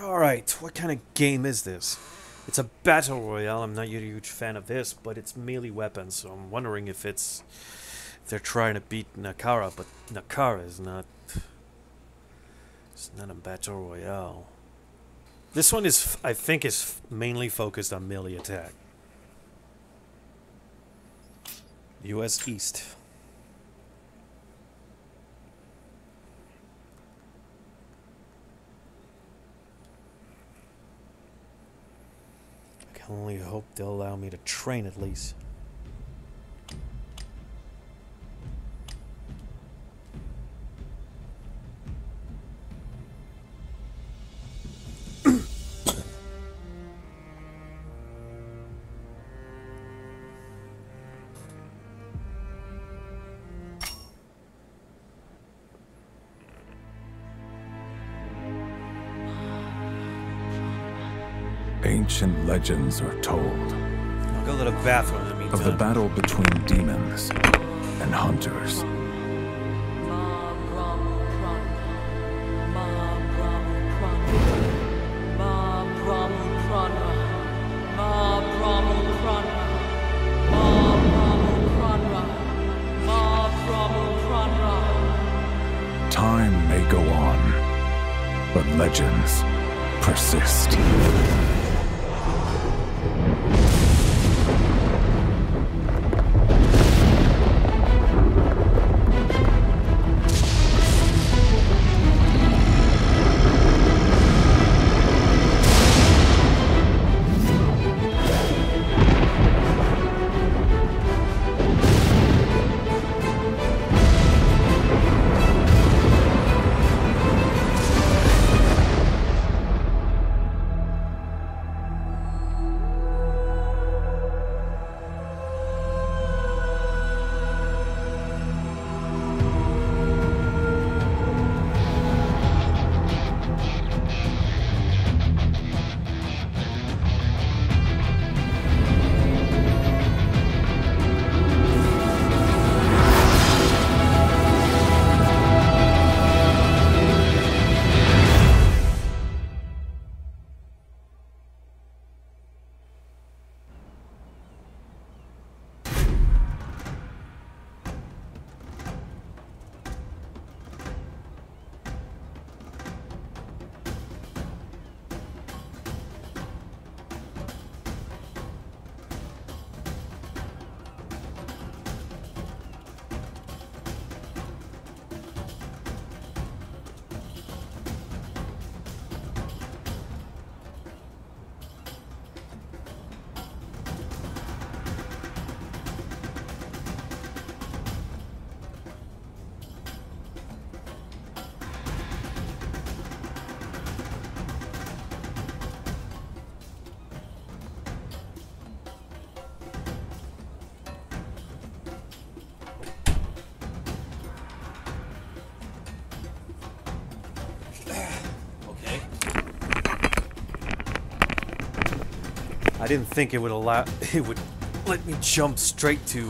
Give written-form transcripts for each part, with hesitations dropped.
Alright, what kind of game is this? It's a battle royale. I'm not a huge fan of this, but it's melee weapons, so I'm wondering if they're trying to beat Nakara, but Nakara is not. It's not a battle royale. This one is, I think, is mainly focused on melee attack. US East. I can only hope they'll allow me to train at least. Ancient legends are told I'll go to the bathroom in the meantime. of the battle between demons and hunters. Time may go on, but legends persist. I didn't think it would let me jump straight to.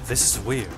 This is weird.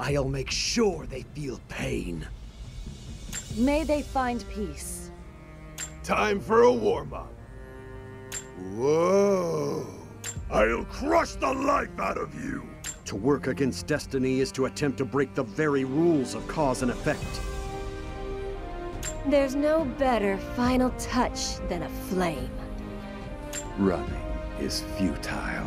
I'll make sure they feel pain. May they find peace. Time for a warm-up. Whoa! I'll crush the life out of you! To work against destiny is to attempt to break the very rules of cause and effect. There's no better final touch than a flame. Running is futile.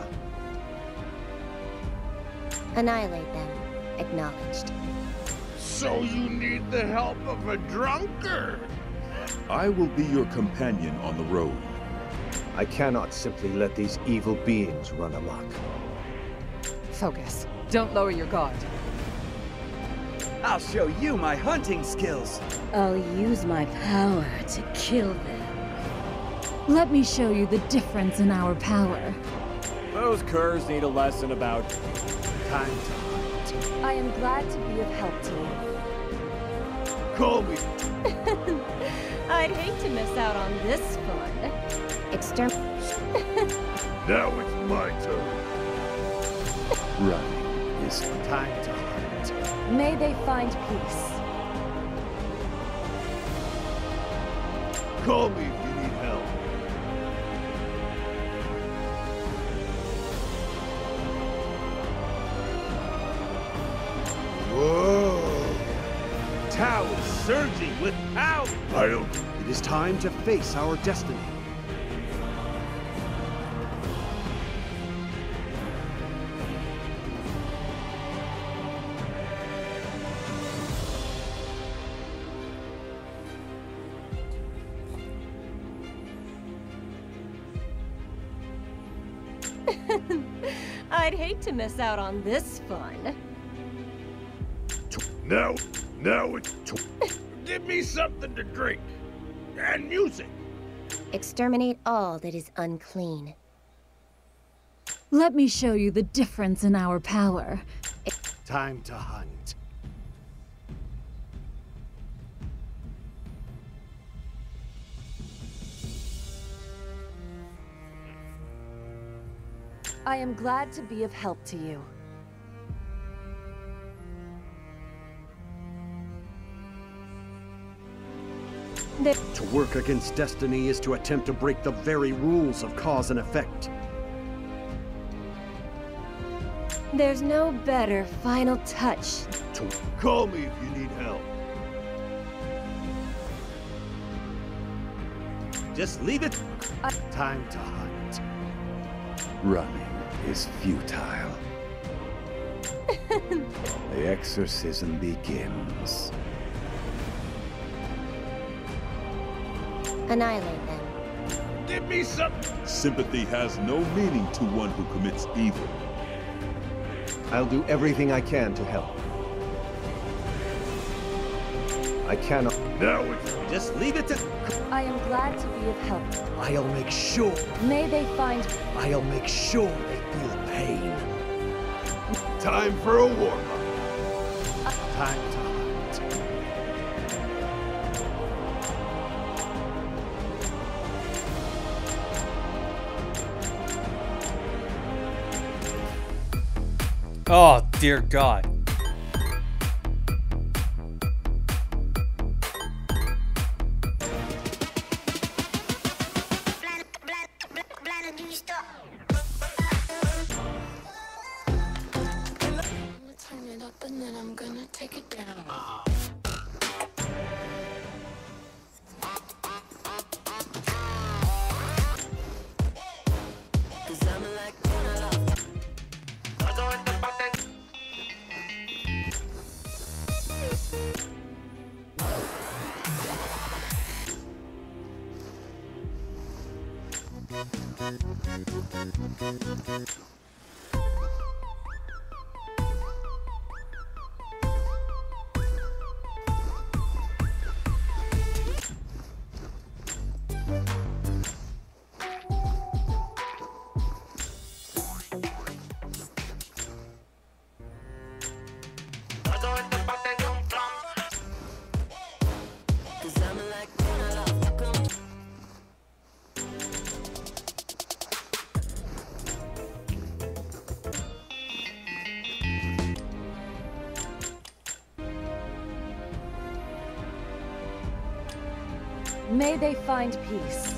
Annihilate them. Acknowledged. So you need the help of a drunkard? I will be your companion on the road. I cannot simply let these evil beings run amok. Focus. Don't lower your guard. I'll show you my hunting skills. I'll use my power to kill them. Let me show you the difference in our power. Those curs need a lesson about time to hunt. I am glad to be of help to you. Call me. I'd hate to miss out on this fun. Now it's my turn. Running is Time to hunt. May they find peace. Call me if you need help. Whoa! Tao is surging with power! It is time to face our destiny. I'd hate to miss out on this fun. Now it's... Give me something to drink. And music. Exterminate all that is unclean. Let me show you the difference in our power. Time to hunt. I am glad to be of help to you. To work against destiny is to attempt to break the very rules of cause and effect. There's no better final touch. Call me if you need help. Just leave it. Time to hunt. running is futile. The exorcism begins. Annihilate them. Give me some... Sympathy has no meaning to one who commits evil. I'll do everything I can to help. I cannot... Now it's... Just leave it to... I am glad to be of help. I'll make sure. May they find... I'll make sure they feel pain. Time for a warm-up. Time to hunt. Oh, dear God. Turn it up and then I'm gonna take it down. May they find peace.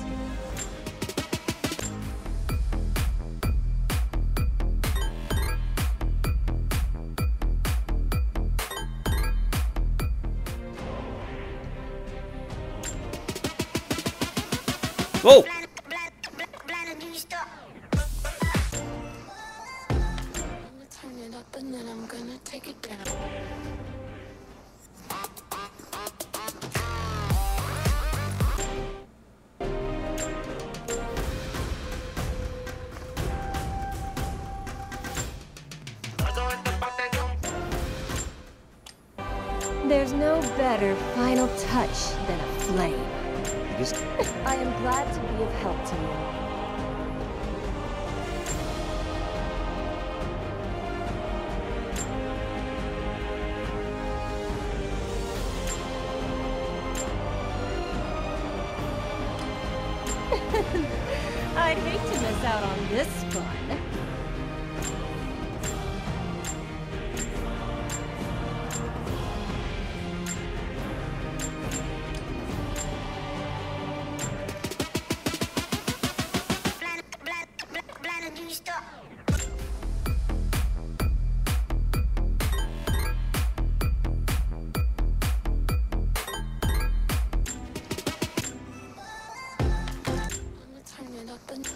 Oh! Turn it up and then I'm gonna take it down. There's no better final touch than a flame. I am glad to be of help to you. I'd hate to miss out on this fun. Turn it up and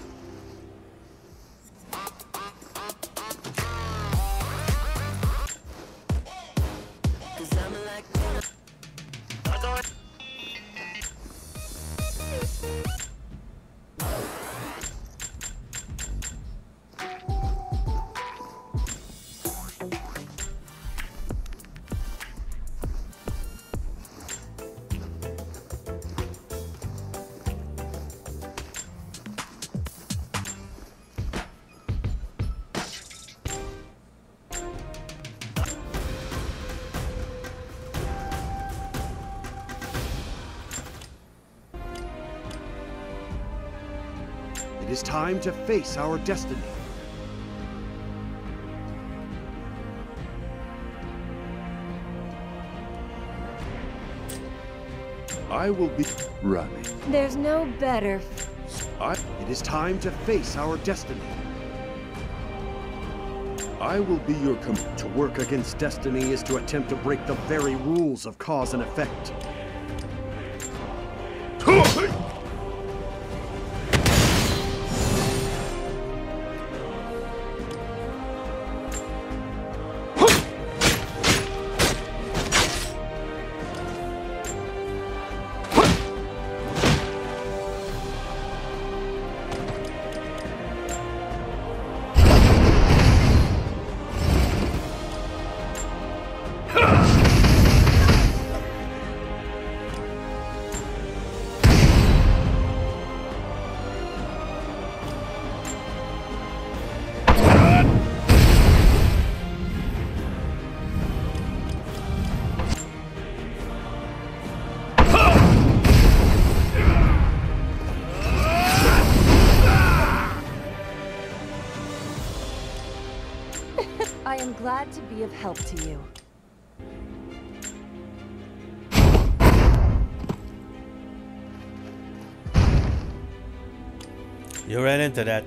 It is time to face our destiny. I will be running. There's no better. It is time to face our destiny. I will be your To work against destiny is to attempt to break the very rules of cause and effect. I am glad to be of help to you. You ran into that.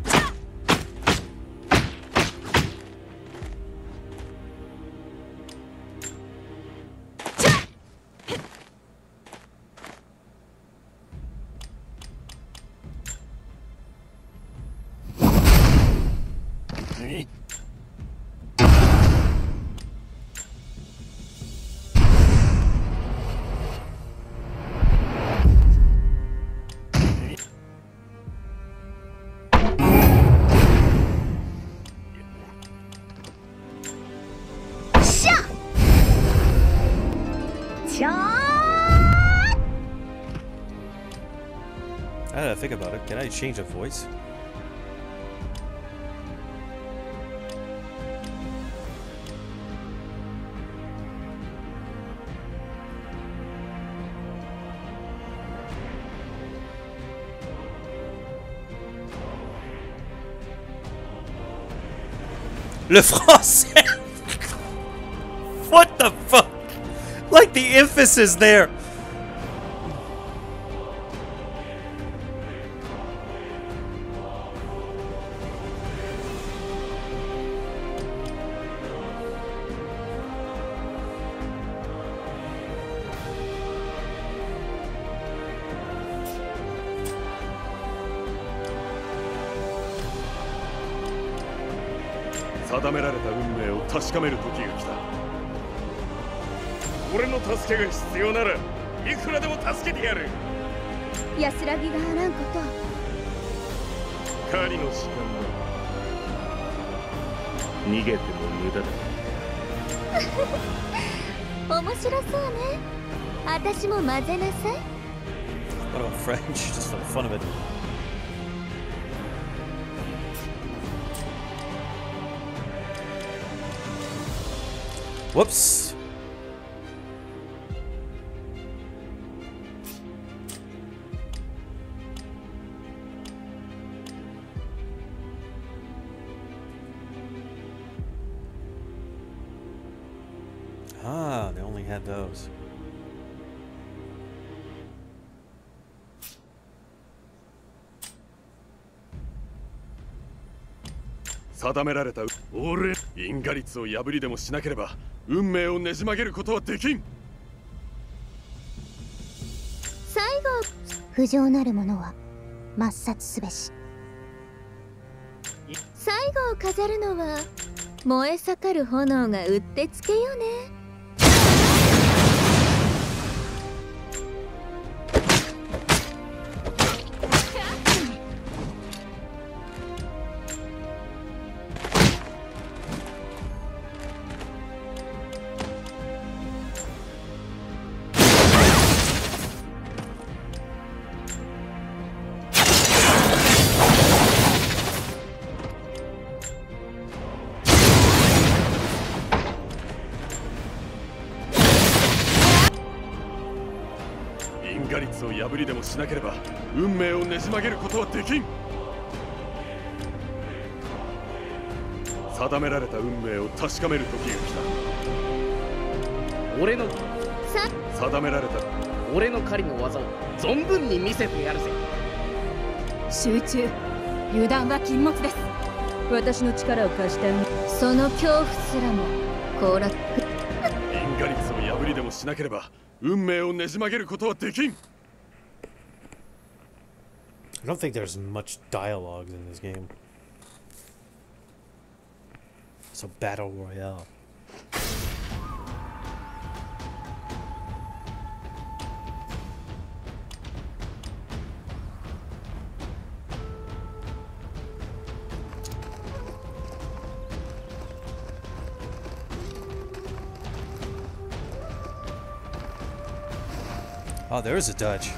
Now that I think about it, can I change the voice? Le français! What the fuck? Like the emphasis there! 定められた運命を確かめる時が来た。俺の助けが必要ならいくらでも助けてやる。 安らぎがあらんこと。 狩りの時間だ。逃げても無駄だ。 面白そうね。私も混ぜなさい。 What about French? Just for the fun of it. Whoops. Ah, they only had those. 定められた俺因果律を破りでもしなければ運命をねじ曲げることはできん。 最後、不浄なる者は抹殺すべし。最後を飾るのは燃え盛る炎がうってつけよね。 因果律を破りでもしなければ運命をねじ曲げることはできん。定められた運命を確かめる時が来た。 俺の定められた俺の狩りの技を存分に見せてやるぜ。 集中。油断は禁物です。私の力を貸してあげる。その恐怖すらも降落。 因果律を破りでもしなければ運命をねじ曲げることはできん。 I don't think there's much dialogue in this game. It's a battle royale. Oh, there is a dodge.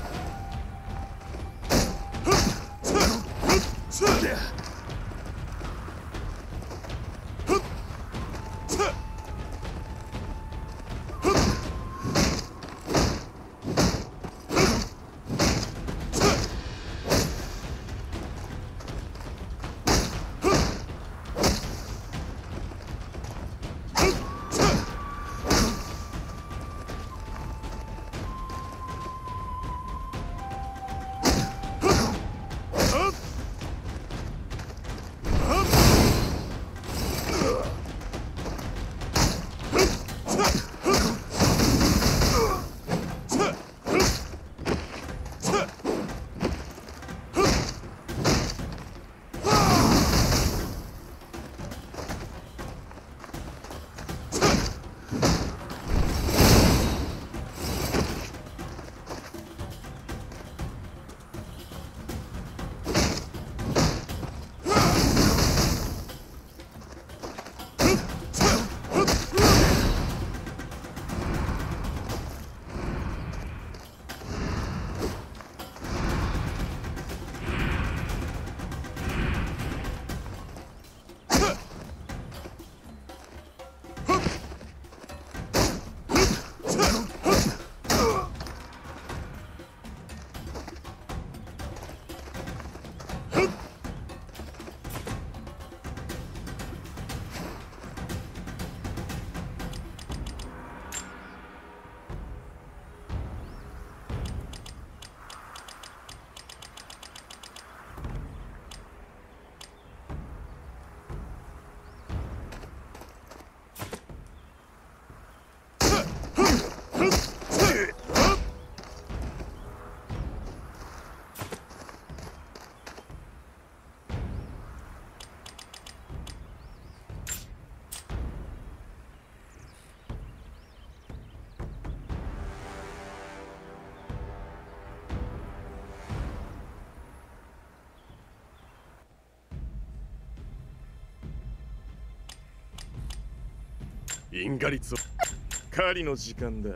因果率を狩りの時間だ。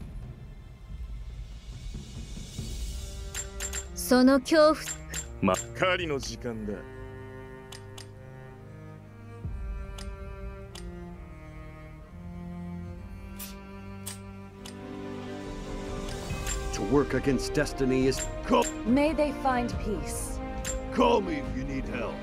その恐怖狩りの時間だ。 To work against destiny is... May they find peace. Call me if you need help.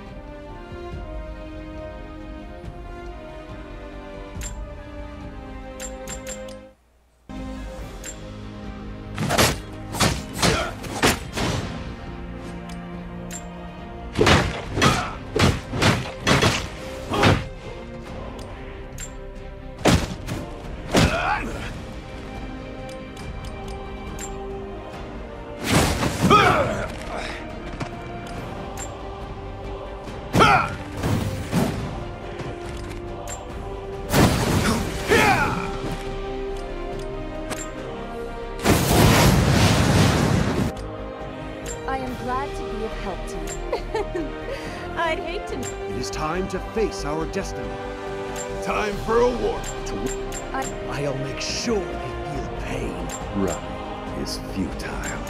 I'd hate to. It is time to face our destiny. Time for a war. I'll make sure they feel pain. Running is futile.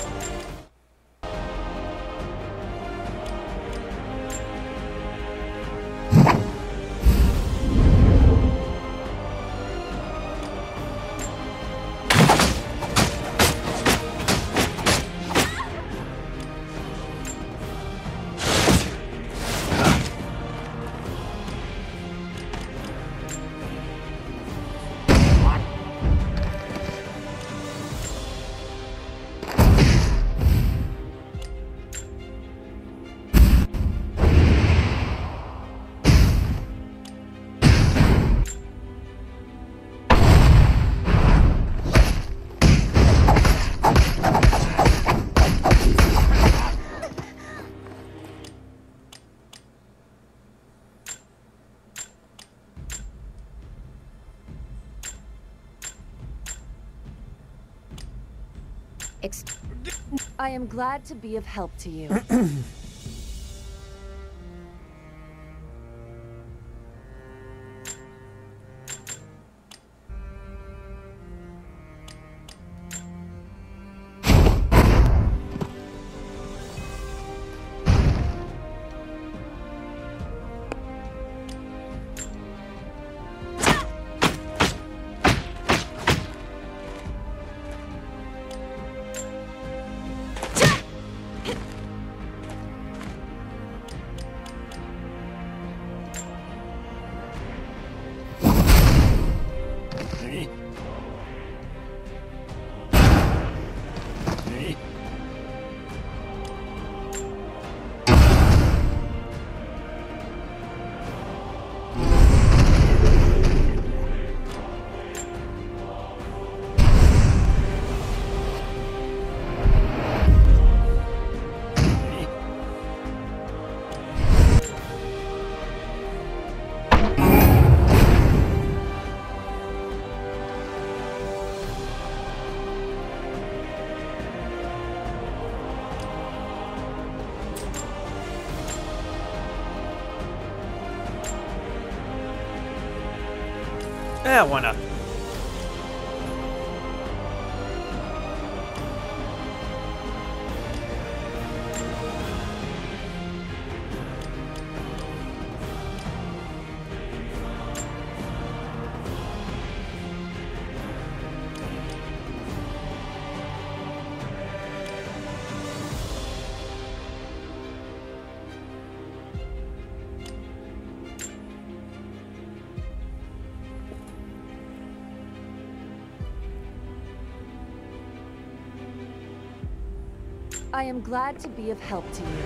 I am glad to be of help to you. Yeah, why not? I am glad to be of help to you.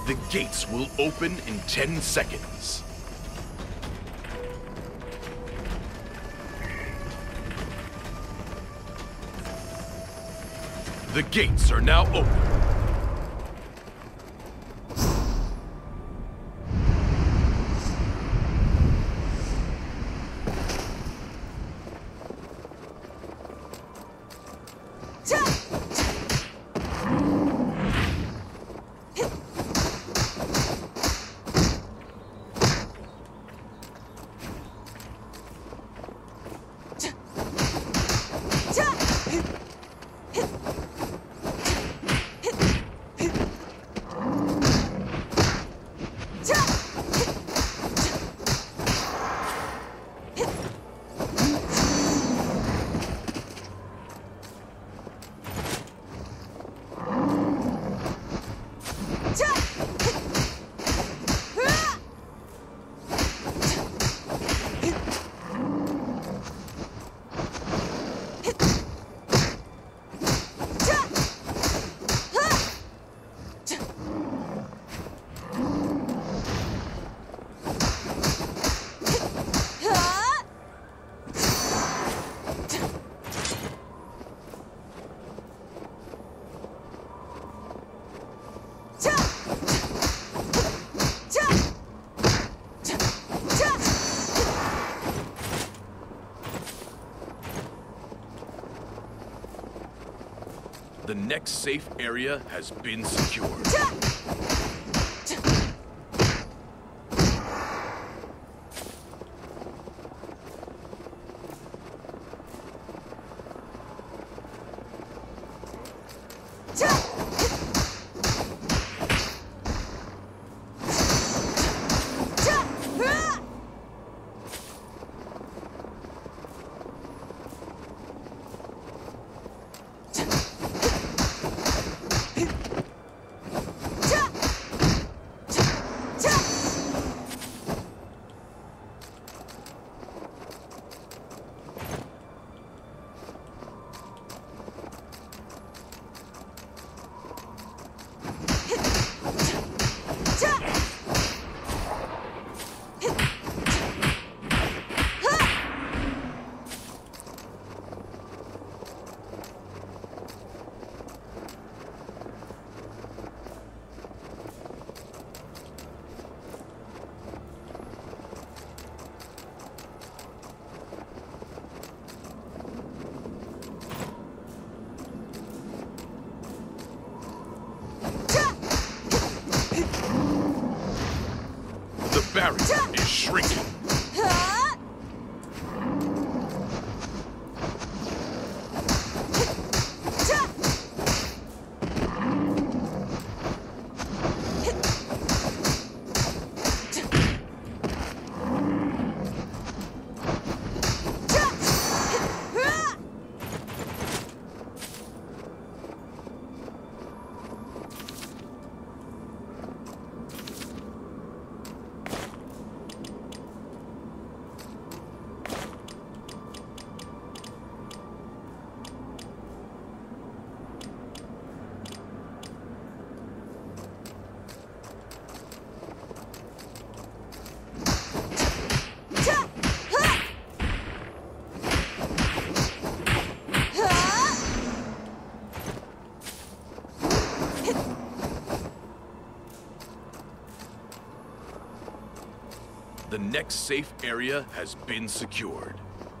The gates will open in 10 seconds. The gates are now open. The next safe area has been secured. The barrier is shrinking. The next safe area has been secured.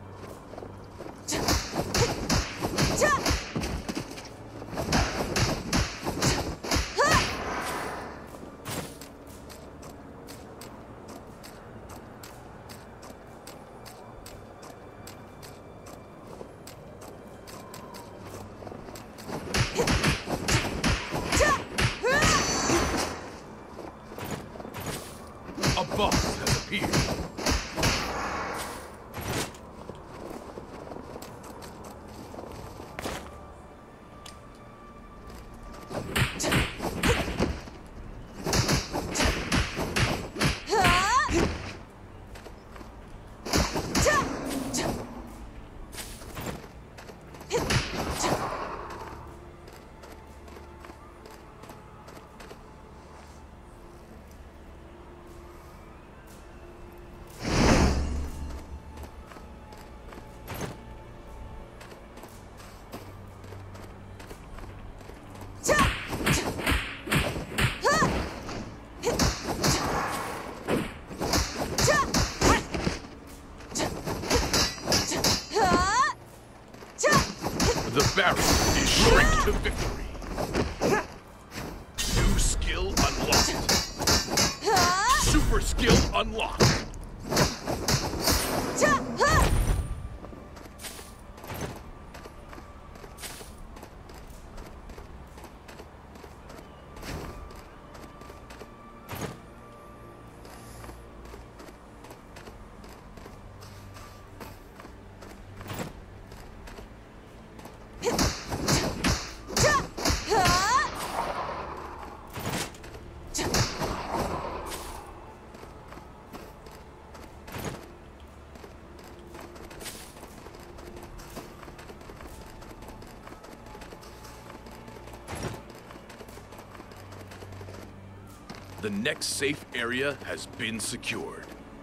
A boss has appeared. barrier is shrink to victory. New skill unlocked. Super skill unlocked. The next safe area has been secured.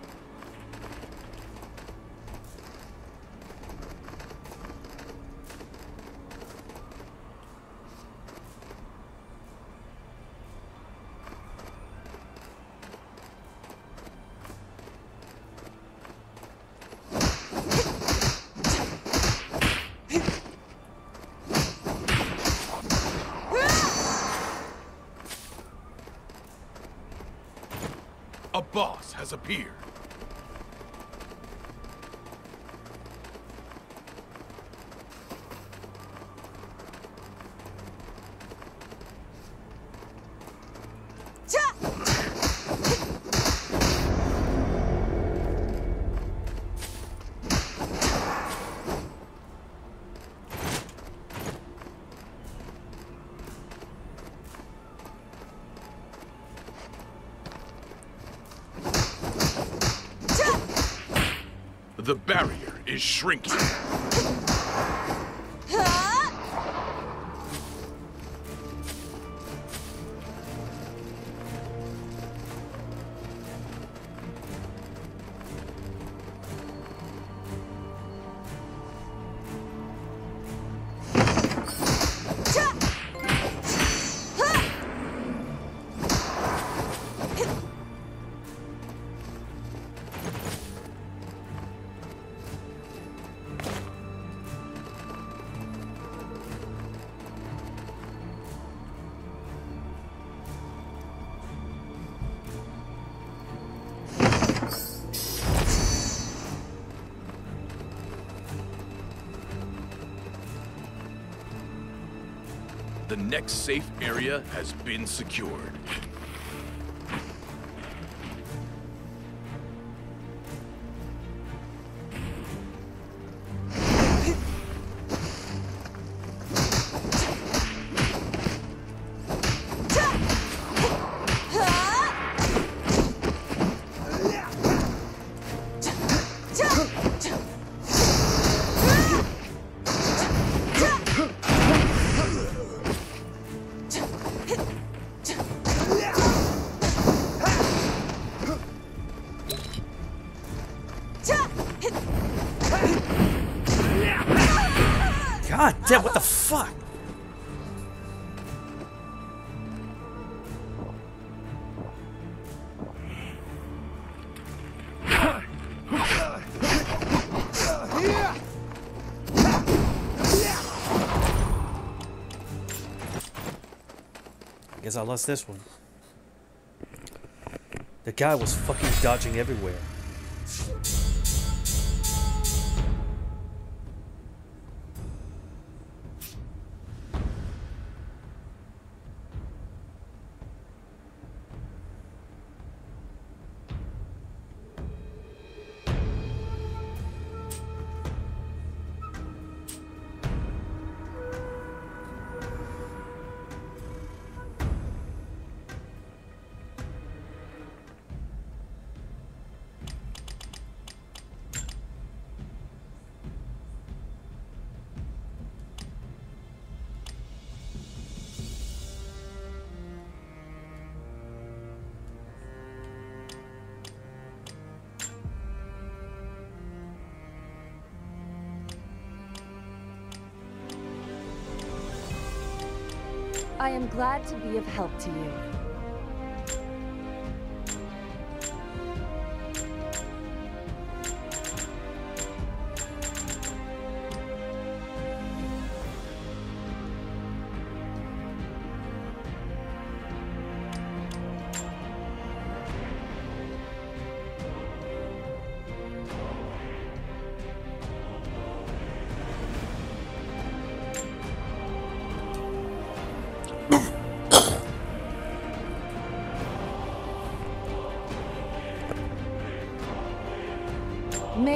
A boss has appeared. The barrier is shrinking. The next safe area has been secured. God damn, what the fuck? I guess I lost this one. The guy was fucking dodging everywhere. I am glad to be of help to you.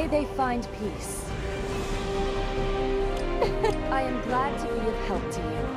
may they find peace. I am glad to be of help to you.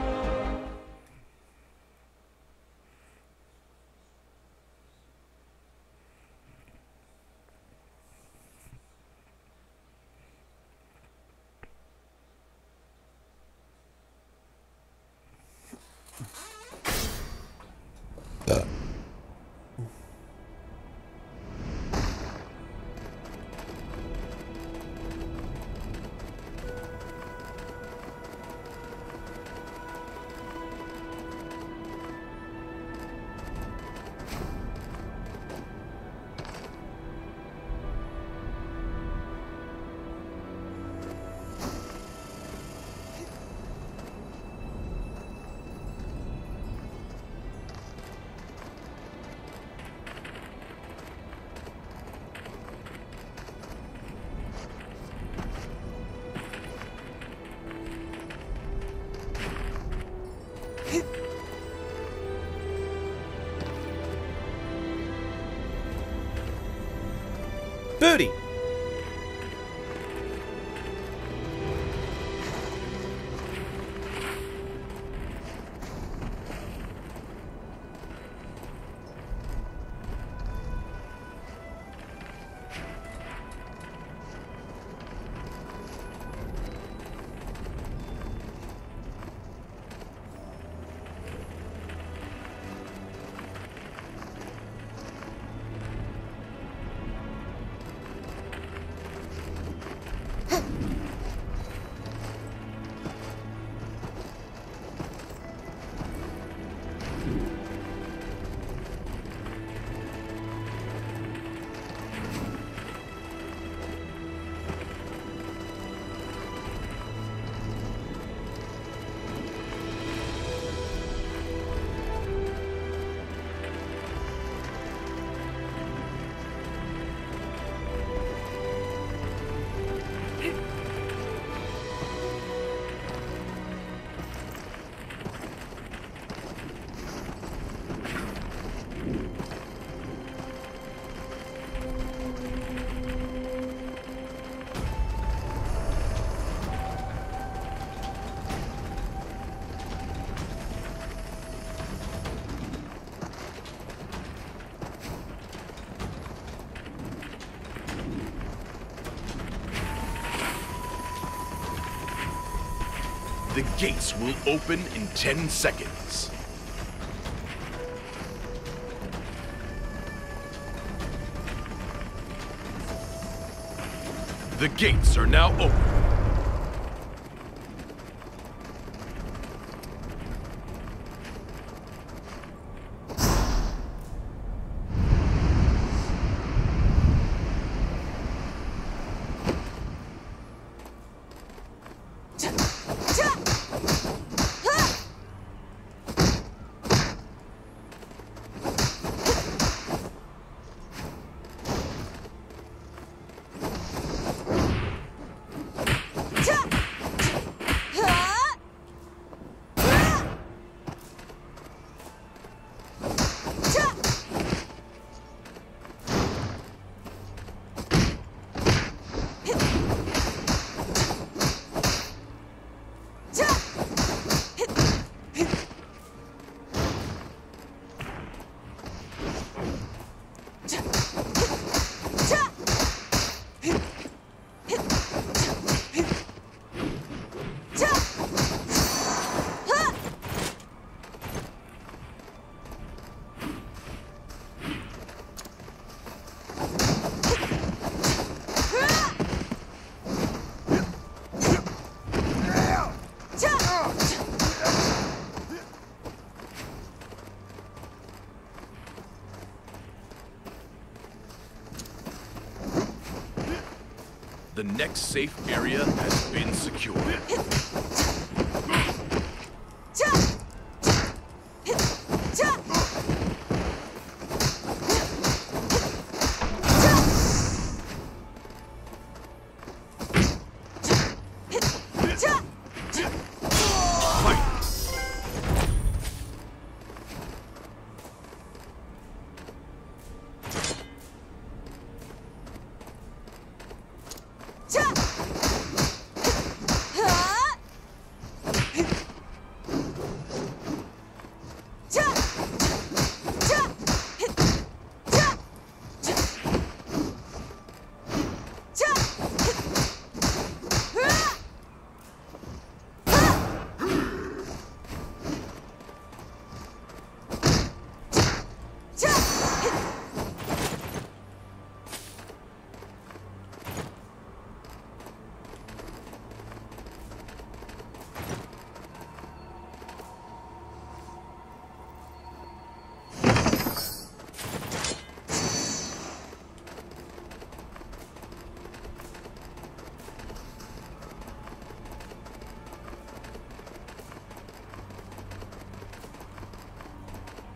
Booty! The gates will open in 10 seconds. The gates are now open. The next safe area has been secured.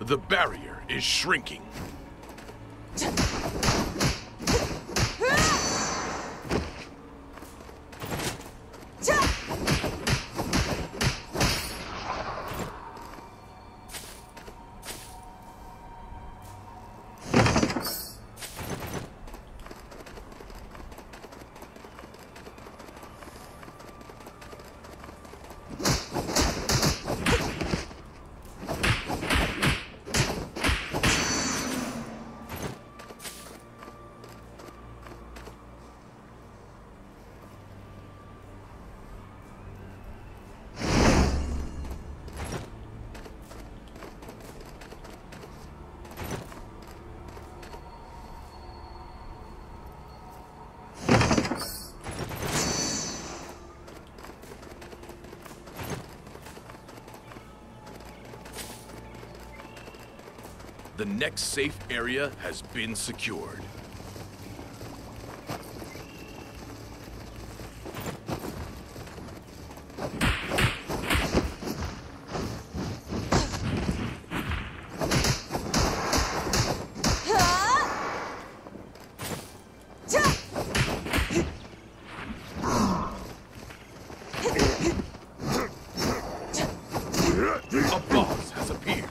The barrier is shrinking. The next safe area has been secured. A boss has appeared.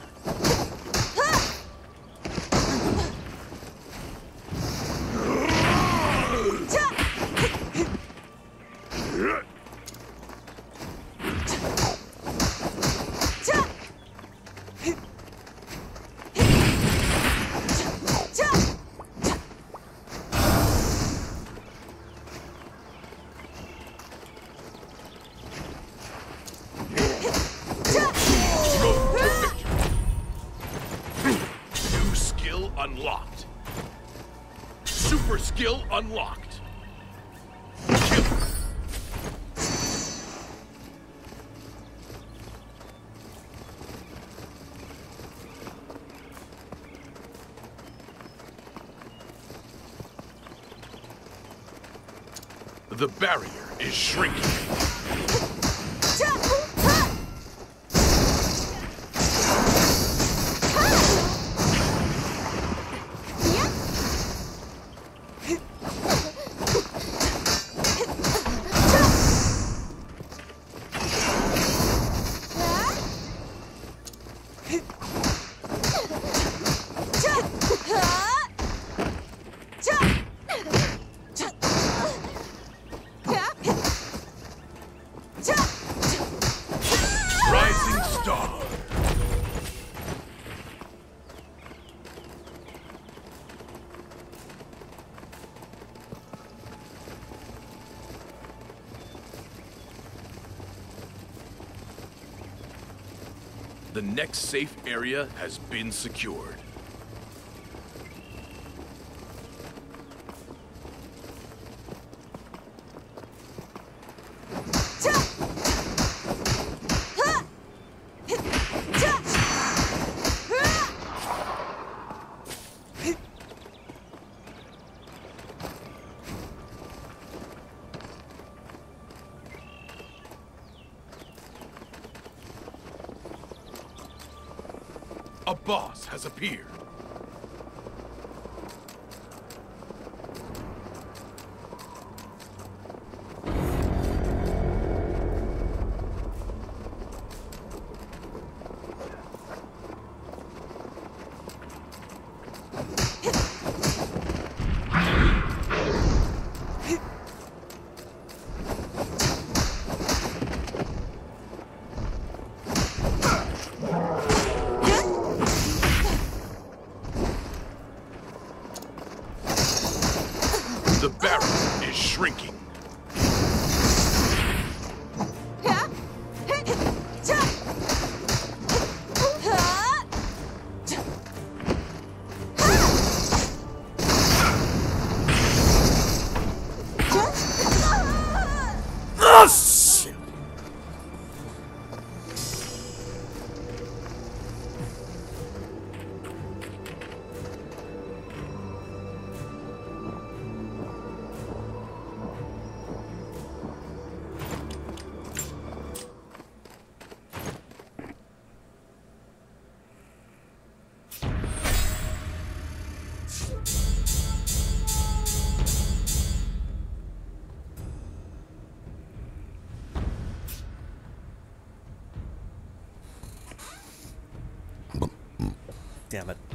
New skill unlocked. Super skill unlocked. Kill. The barrier is shrinking. Rising star. The next safe area has been secured. A boss has appeared. damn it.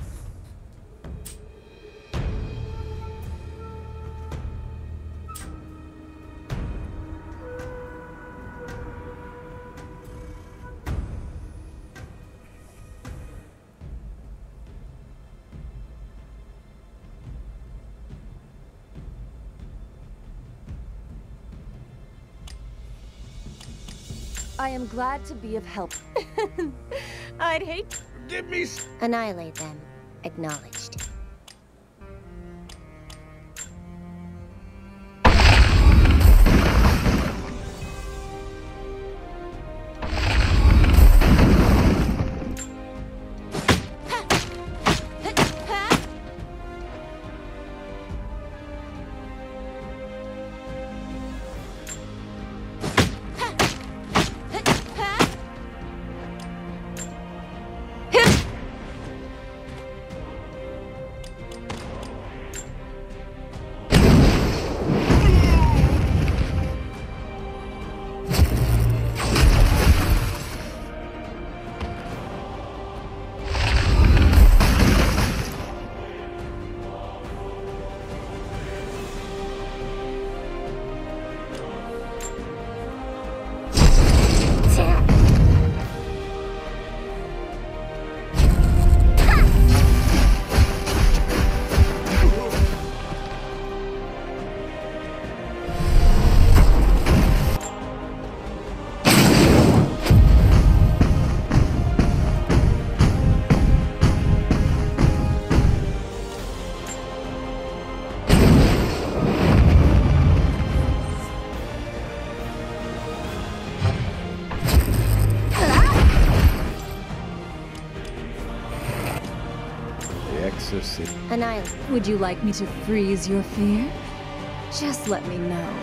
I am glad to be of help. I'd hate. Give me. Annihilate them. Acknowledged. Annihilate. Would you like me to freeze your fear? Just let me know.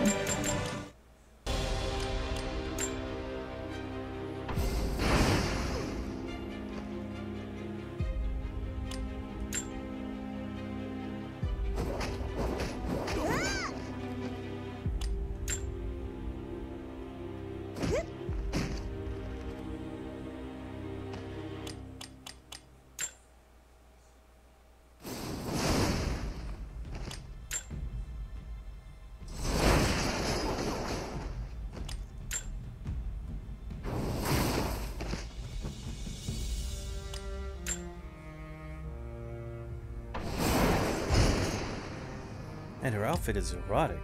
And her outfit is erotic.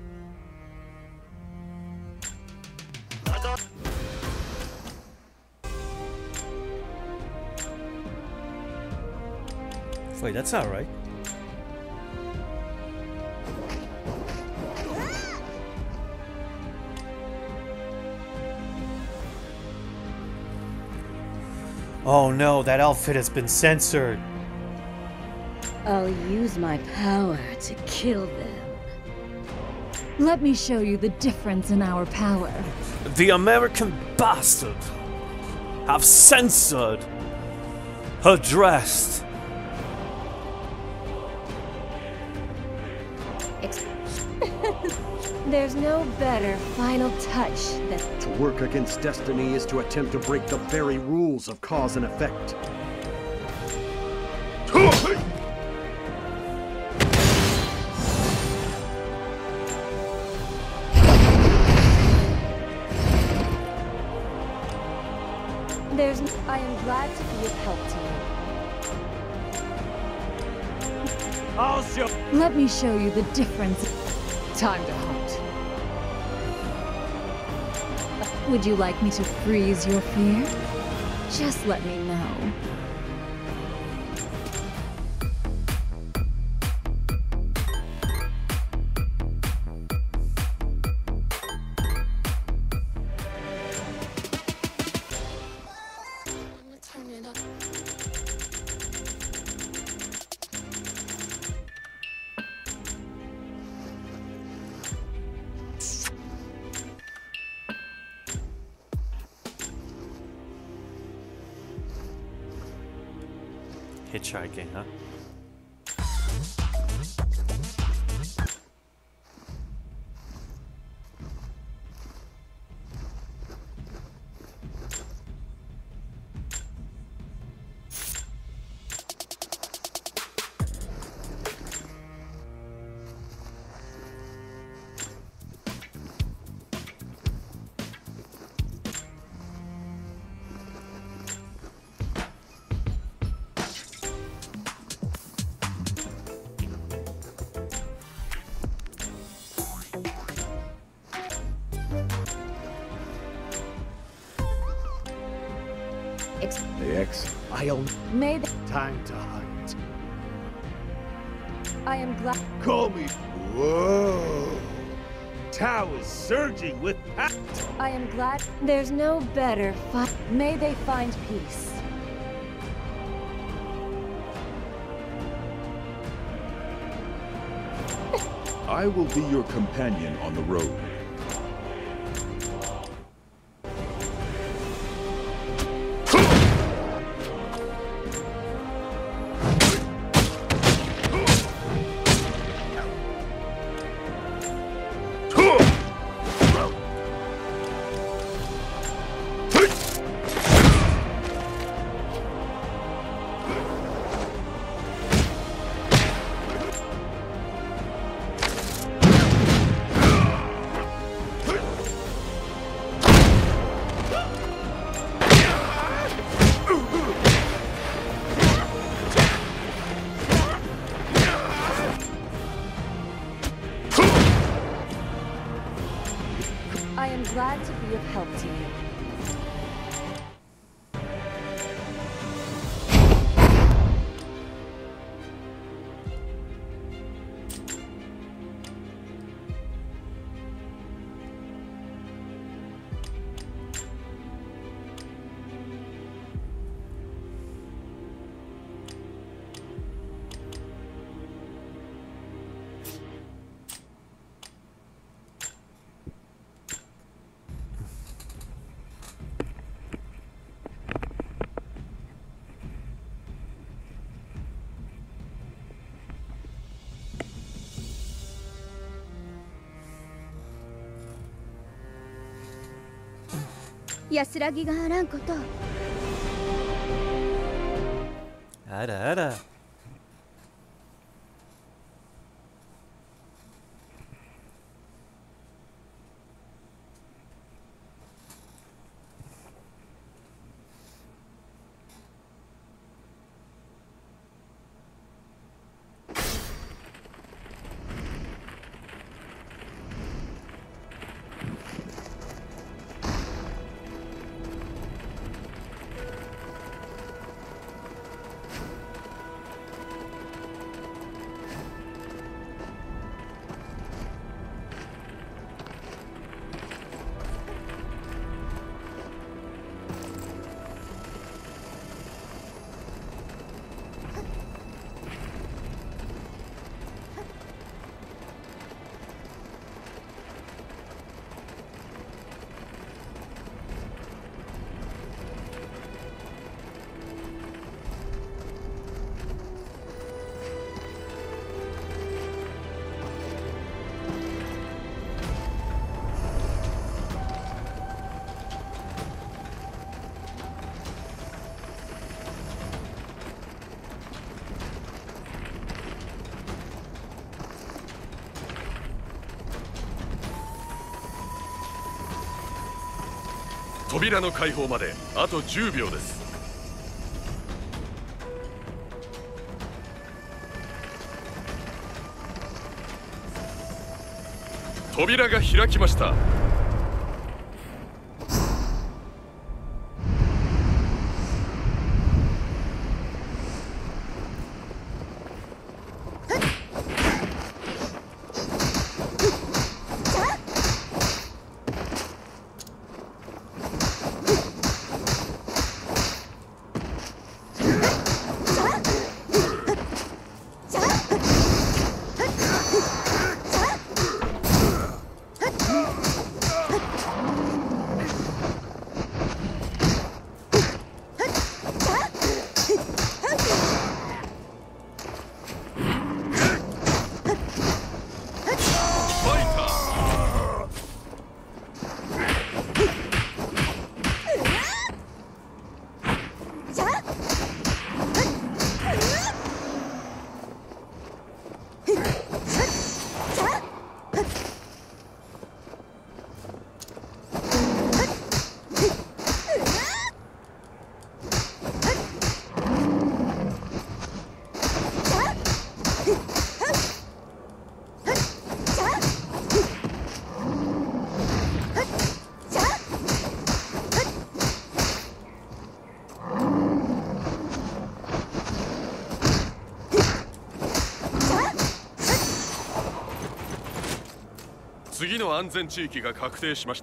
Wait, that's not right. Oh no, that outfit has been censored. I'll use my power to kill them. Let me show you the difference in our power. The American bastard have censored her dress. There's no better final touch than... To work against destiny is to attempt to break the very rules of cause and effect. I am glad to be of help to you. I'll show. Let me show you the difference. Time to hunt. Would you like me to freeze your fear? Just let me know. Hitchhiking, huh? May the time to hunt. I am glad. Call me. Whoa. Tao is surging with passion. I am glad. There's no better fight. May they find peace. I will be your companion on the road. I am glad to be of help to you. 安らぎがあらんこと。 あらあら。 扉の開放まであと10秒です。扉が開きました。 次の安全地域が確定しました。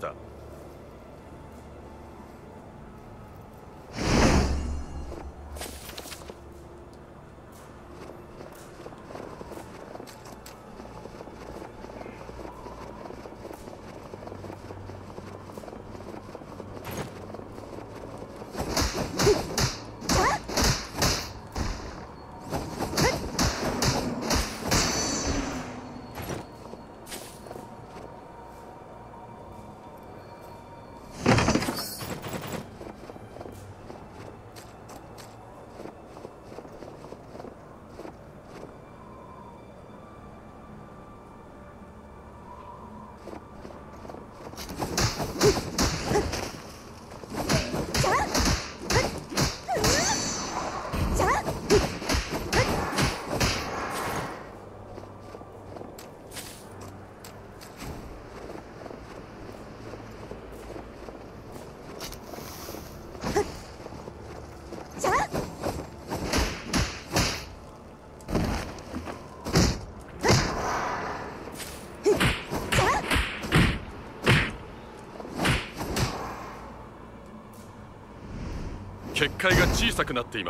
結界が小さくなっています。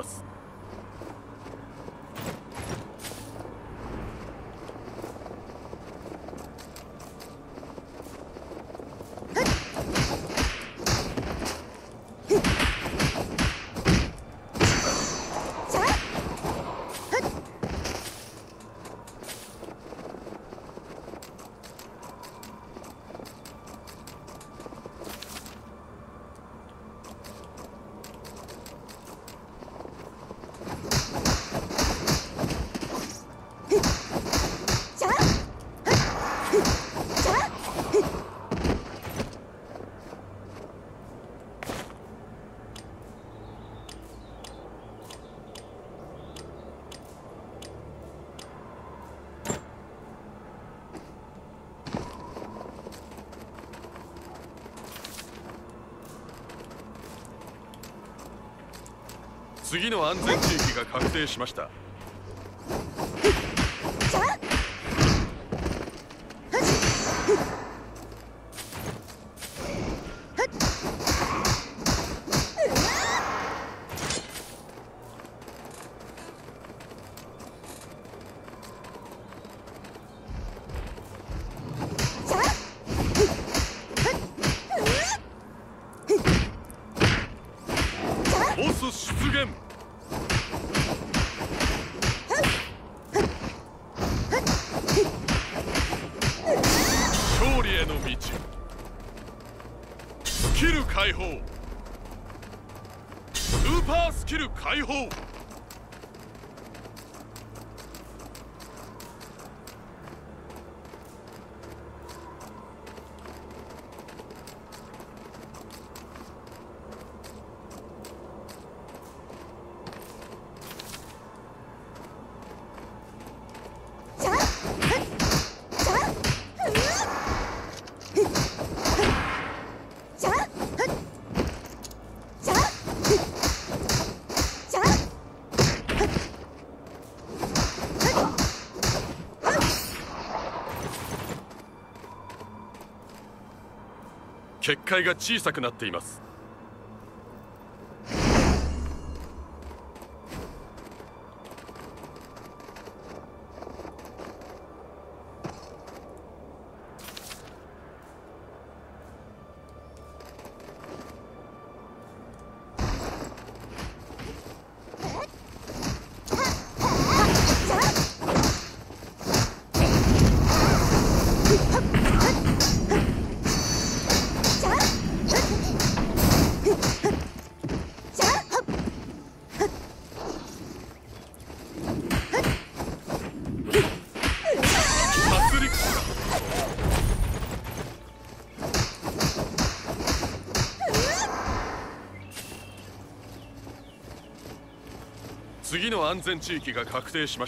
次の安全地域が確定しました。ボス出現。勝利への道。スキル解放。スーパースキル解放。結界が小さくなっています。次の安全地域が確定しました。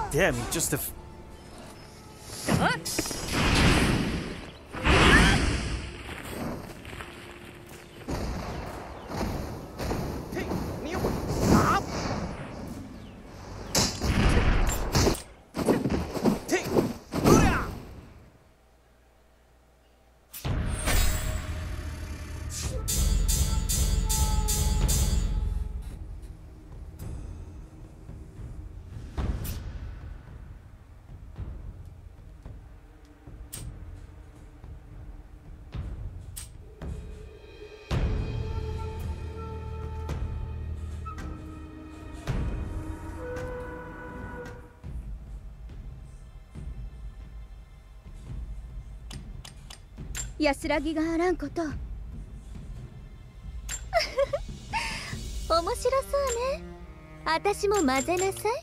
Damn, he just 安らぎがあらんこと。面白そうね。私も混ぜなさい。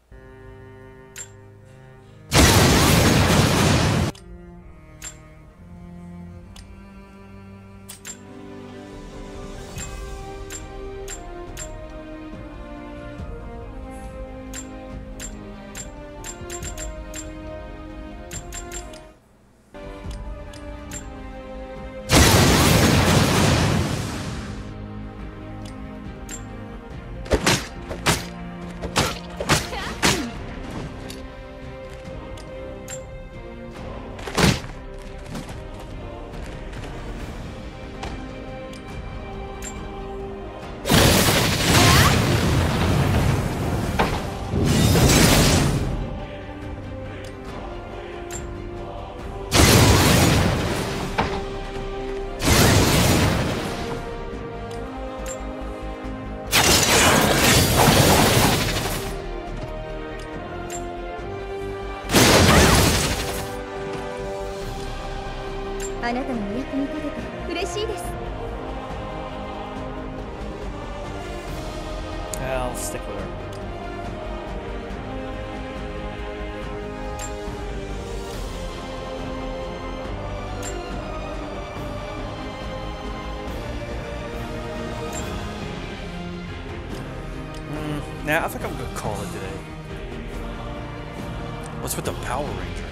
あなたのお役に立てて嬉しいです。 I'll stick with her. Nah, I think I'm gonna call it today. What's with the Power Rangers?